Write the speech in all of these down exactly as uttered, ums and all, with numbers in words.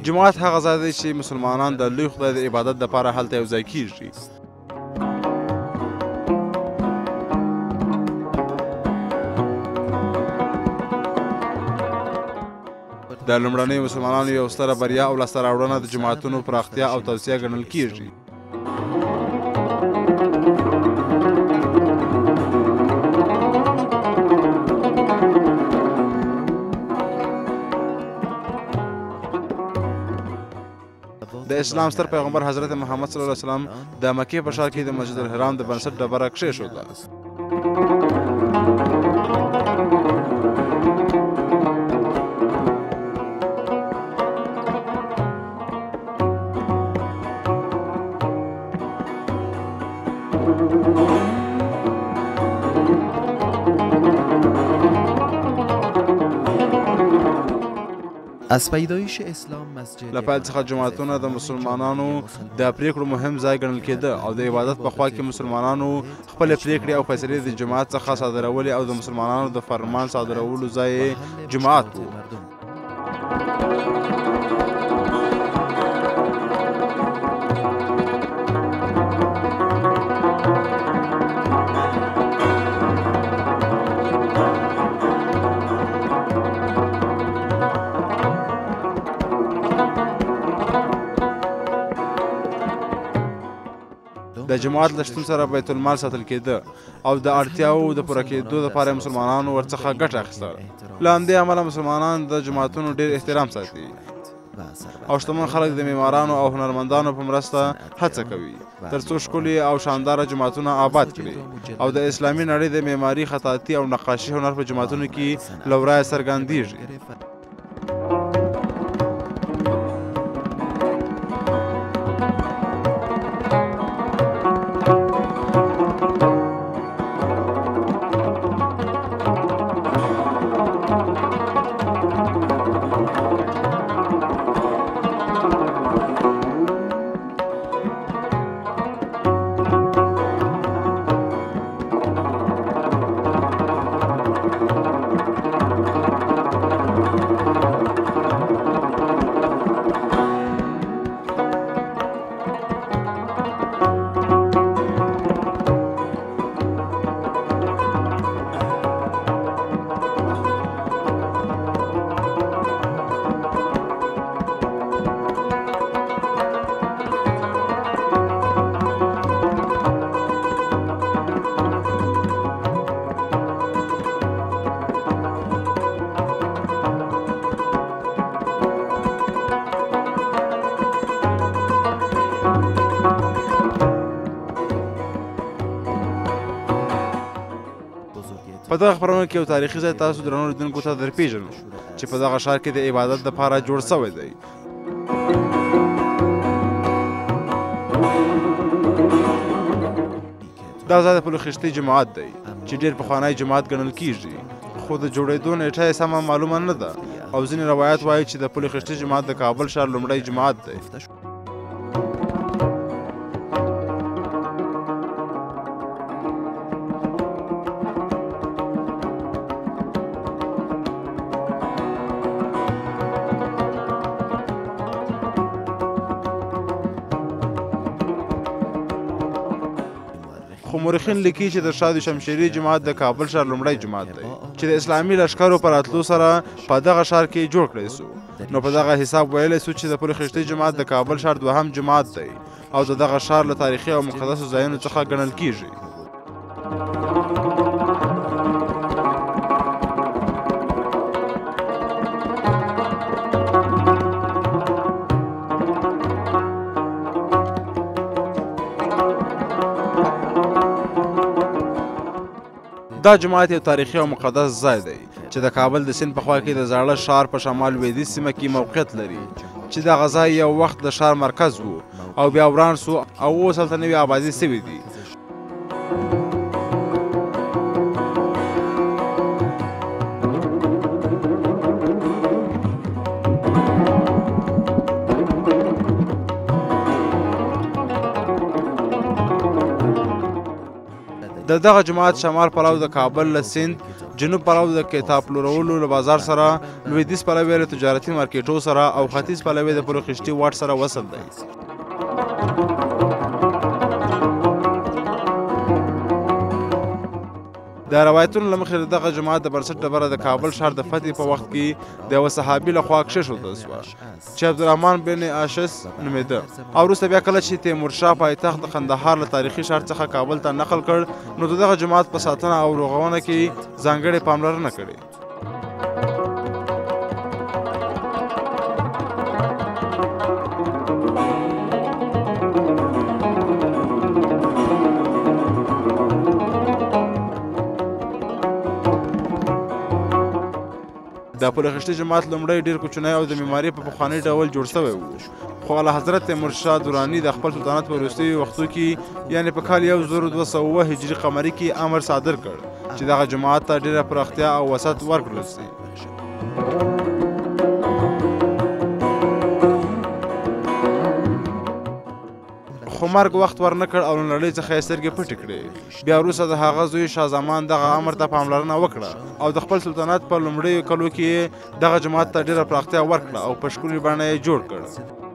جماعت هغه ځای دی چې مسلمانان د لوی خدای د عبادت دپاره هلته یو ځای کیږي. د لومړنیو مسلمانانو یو ستره بریا او لاسته راوړنه د جماعتونو پراختیا او توسعه ګڼل کیږي. د اسلام ستر پیغمبر حضرت محمد صلی الله علیه وسلم د مکې په ښار کې د مسجد الحرام د بنسټ ډبره کېښوده. از پیدایش اسلام مسجد له پیل څخه جماعتونه د مسلمانانو د پریکړو مهم ځای ګڼل کېده او د عبادت په خوا کې مسلمانانو خپلې پریکړې او فیصلې د جماعت څخه صادرولې او د مسلمانانو د فرمان صادرولو ځای جماعت و. د جماعت له شتون سره بیت المال ساتل کېده او د اړتیاوو د پوره کېدو لپاره مسلمانانو ورڅخه ګټه اخیسته. له همدې امله مسلمانان د جماعتونو ډېر احترام ساتي او شتمن خلک د معمارانو او هنرمندانو په مرسته هڅه کوي تر څو ښکلي او شانداره جماعتونه آباد کړي او د اسلامي نړۍ د معماري، خطاطي او نقاشي هنر په جماعتونو کې له ورایه څرګندېږي. په دغه خپرونه کې یو تاریخي ځای تاسو درنو لیدونکو ته درپېژنو چې په دغه ښار کې د عبادت دپاره جوړ سوی دی. دا ځای د پل خشتي جماعت دی چې ډېر پخوانی جماعت ګڼل کېږي، خو د جوړېدو نیټه یې سمه معلومه نه ده او ځینې روایت وایي چې د پل خشتي جماعت د کابل ښار لومړی جماعت دی. خو مورخین لیکي چې د شاه شمشیري جماعت د کابل ښار لومړی جماعت دی چې د اسلامي لښکرو په راتلو سره په دغه ښار کې جوړ کړی سو. نو په دغه حساب ویلی سو چې د پل خشتي جماعت د کابل ښار دوهم جماعت دی او د دغه ښار له تاریخي او مقدسو ځایونو څخه ګڼل کیږي. دا جماعت یو تاریخي او مقدس ځای دی چې د کابل د سیند په خوا کې د زاړه ښار په شمال لویدیځ سیمه کې موقعیت لري چې دغه ځای یو وخت د ښار مرکز و او بیا وران سو او اوس هلته نوې آبادي سوي دي. د دغه جماعت شمال پلو د کابل له سیند، جنوب پلو د کتاب پلورولو له بازار سره، لویدیځ پلو یې له تجارتي مارکیټو سره او ختیځ پلو یې د پلخشتي واټ سره وصل دی. د روایتونو له مخې دغه جماعت د بنسټ ډبره د کابل ښار د فتحې په وخت کې د یوه صحابي لخوا کښېښودل شوه چې عبدالرحمن بن اشعث نومېده، او وروسته بیا کله چې تیمورشاه پایتخت د قندهار له تاریخي ښار څخه کابل ته نقل کړ، نو د دغه جماعت په ساتنه او رغونه کې ځانګړې پاملرنه کړې. د پلخشتي جماعت لومړی ډېر کوچنی او د معمارۍ په پخواني ډول جوړ شوی و، خو اعلیحضرت تیمورشاه دراني د خپل سلطنت په وروستیو وختو کې یعنې په کال یو زر دوه سوه اووه هجري قمري کې امر صادر کړ چې دغه جماعت ته ډېره پراختیا او وسعت ورکړل شي. خو مرګ وخت ورنه کړ او له نړۍ څخه یې سترګې پټې کړې. بیا وروسته د هغه زوی شاه زمان دغه امر ته پاملرنه وکړه او د خپل سلطنت په لومړیو کلو کې دغه جماعت ته ډېره پراختیا ورکړه او په ښکلې بڼه یې جوړ کړ.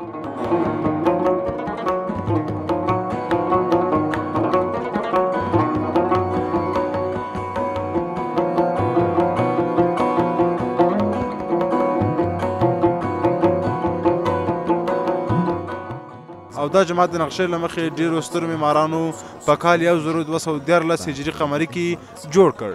او دا جماعت د نقشې له مخې ډېرو سترو معمارانو په کال یو زر دوه سوه دیارلس هجري قمري کې جوړ کړ.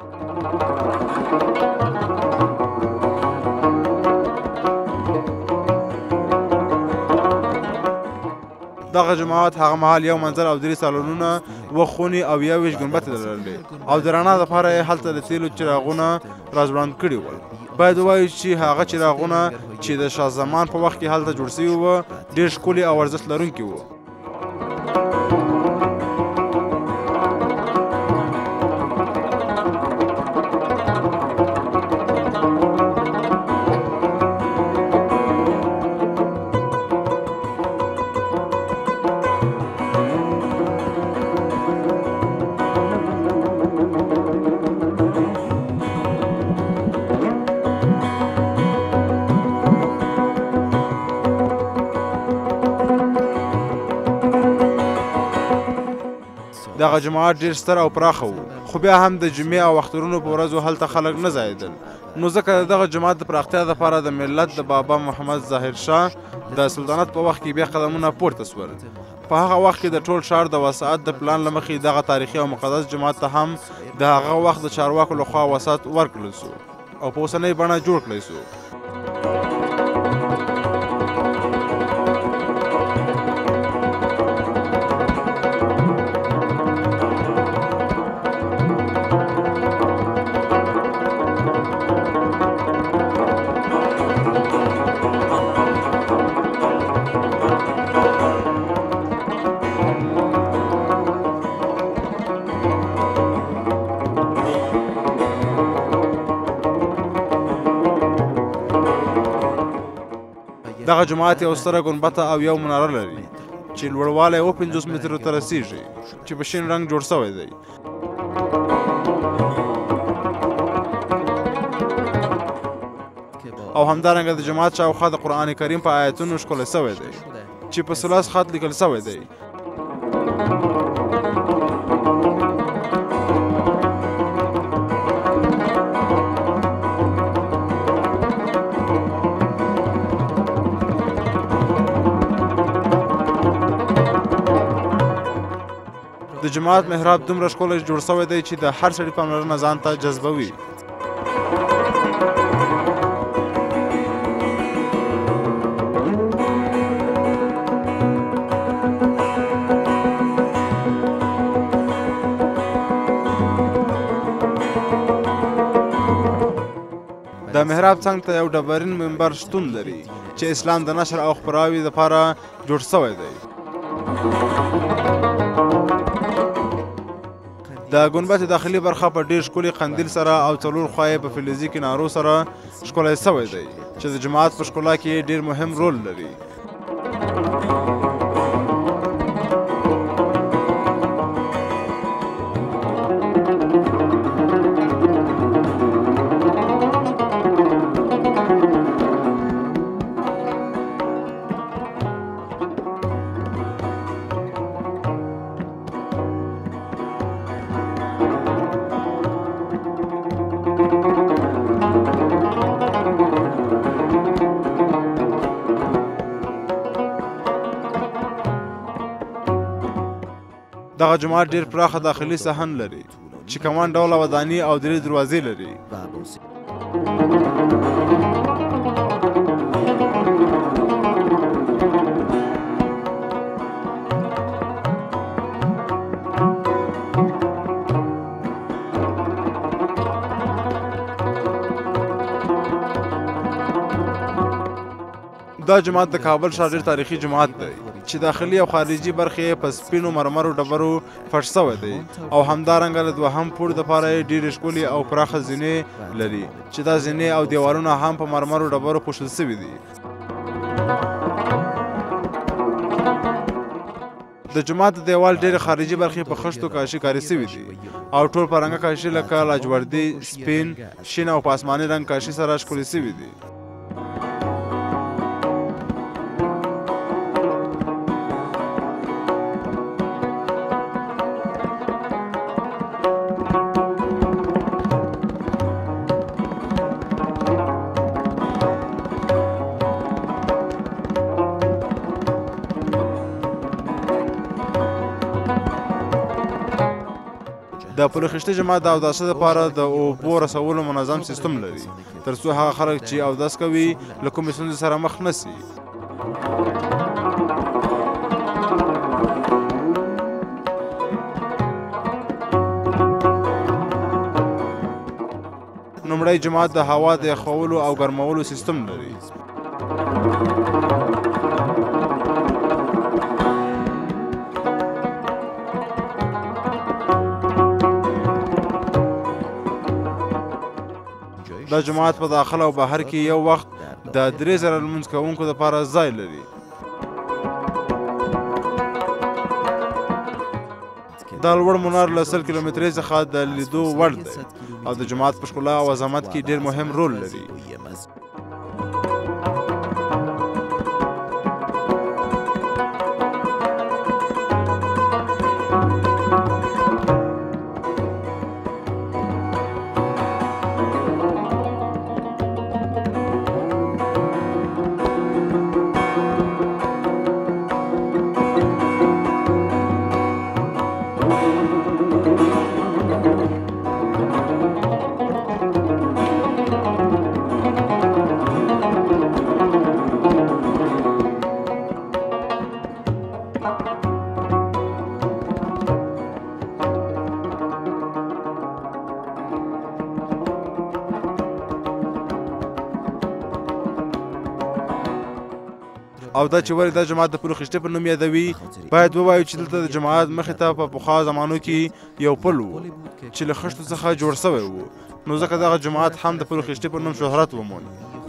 دغه جماعت هغه مهال یو منزل او درې سالونونه، اووه خونې او یوویشت ګنبدې لرلې او د رڼا دپاره یې هلته د تیلو څراغونه راځوړند کړي ول. باید ووایو چې هغه څراغونه چې د شاه زمان په وخت کې هلته جوړ شوي وو ډېر ښکلي او ارزښت لرونکي وو. دغه جماعت ډېر ستر او پراخه و، خو بیا هم د جمعې او اخترونو په ورځو هلته خلک نه ځایېدل، نو ځکه د دغه جماعت د پراختیا دپاره د ملت د بابا محمد ظاهر شاه د سلطنت په وخت کې بیا قدمونه پورته سول. په هغه وخت کې د ټول ښار د وسعت د پلان له مخې دغه تاریخي او مقدس جماعت ته هم د هغه وخت د چارواکو لخوا وسعت ورکړل سو او په اوسنۍ بڼه جوړ کړی سو. دغه جماعت یو ستره ګنبده او یو مناره لري چې لوړوالی اوه پنځوس مترو ته رسیږي چې په شین رنګ جوړ شوی دی. او همدارنګه د جماعت شاوخوا د قرآن کریم په آیتونو ښکلی شوی دی چې په ثلاث خط لیکل شوی دی. د جماعت محراب دومره ښکلی جوړ شوی دی چې د هر سړي پاملرنه ځان ته جذبوي. د محراب څنګ ته یو ډبرین منبر شتون لري چې اسلام د نشر او خپراوي دپاره جوړ شوی دی. د ګنبد داخلي برخه په ډېر ښکلي قندیل سره او څلور خوا یې په فلزي کنارو سره ښکلی شوی دی چې د جماعت په ښکلا کې ډېر مهم رول لري. دغه جومات ډېر پراخه داخلي صحن لري چې کمان ډوله وداني او درې دروازې لري. دا جومات د کابل ښار ډېر تاریخي جومات دی چې داخلي او خارجي برخې په سپینو مرمرو ډبرو فرش شوی دی او همدارنګه د دوهم پوړ دپاره یې ډېرې ښکلې او پراخه زینې لري چې دا زینې او دیوالونه هم په مرمرو ډبرو پوښل شوي دي. د جومات د دیوال ډېرې خارجي برخې په خښتو کاشي کاري شوي دي او ټول په رنګه کاشي لکه لاجوردي، سپین، شین او په اسماني رنګ کاشي سره ښکلي شوي دي. د پلخشتي جومات د اوداسه لپاره د اوبو رسولو منظم سیستم لري تر څو هغه خلک چې اودس کوي له کومې ستونزې سره مخ نه سي. لومړی جومات د هوا د یخولو او ګرمولو سیستم لري. دا جومات په داخل او بهر کې یو وخت د درې زره لمونځ کوونکو لپاره ځای لري. دا لوړ منار له سل کیلومترۍ څخه د لیدو وړ دی او د جومات په ښکلا او عظمت کې ډېر مهم رول لري. او دا چې ولې دا جومات د پلخشتي په نوم یادوي باید ووایو چې دلته د جومات مخې ته په پخوا زمانو کې یو پل و چې له خښتو څخه جوړ شوی و نو ځکه دغه جومات هم د پلخشتي په نوم شهرت وموند.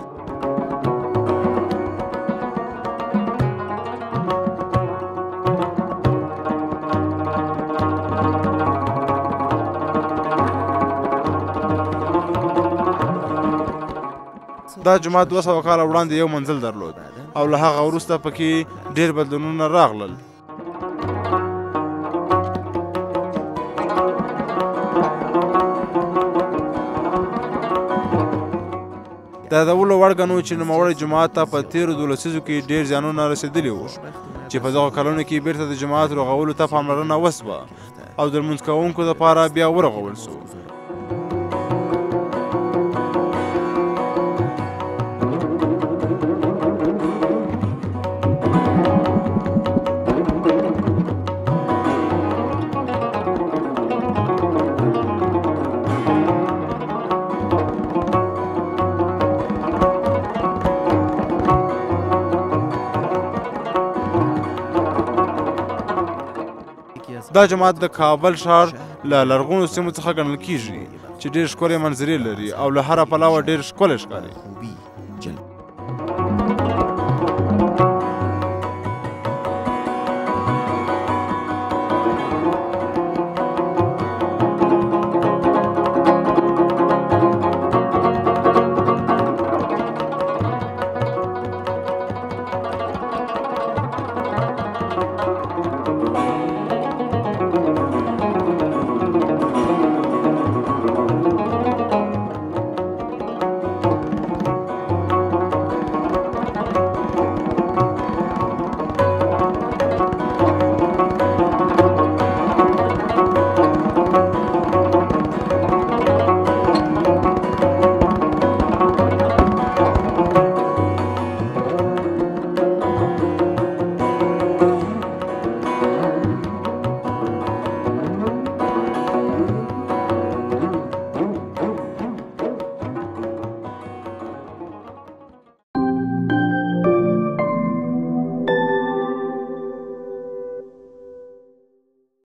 دا جومات دوه سوه کاله وړاندې یو منزل درلود او له هغه وروسته پکې ډېر بدلونونه راغلل. د یادولو وړ ګڼو چې نوموړی جومات ته په تېرو دولس لسیزو کې ډېر زیانونه رسېدلي وو چې په دغو کلونو کې بېرته د جومات رغولو ته پاملرنه وسوه او د لمونځ کوونکو لپاره بیا ورغول سو. دا جومات د کابل ښار له لرغونو سیمو څخه ګڼل کیږي چې ډېر ښکلې منظرې لري او له هره پلوه ډېر ښکلی ښکاري.